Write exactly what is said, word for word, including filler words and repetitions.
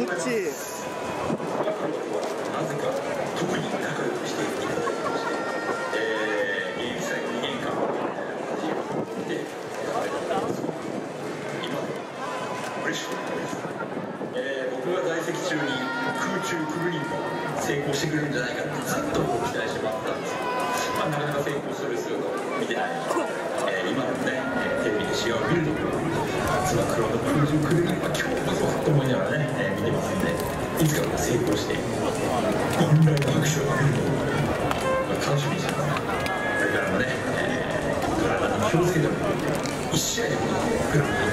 ッチ。 なぜか特に仲良くしている人がいまして、えー、現役最後にげんかんで食べたんですが、今嬉しく思います。えー、僕が在籍中に空中くるりんぱ成功してくれるんじゃないかってずっと期待してもらったんですけど、まあ、なかなか成功する姿を見てないので、えー、今のね、テレビで試合を見るときはつば九郎の空中くるりんぱ今日こそと思いながらね、えー、見てますんで、いつか成功して本来の拍手を浴びるのを楽しみにしてます。これからもね、えー、体に気をつけてもらって一試合でもグラウンド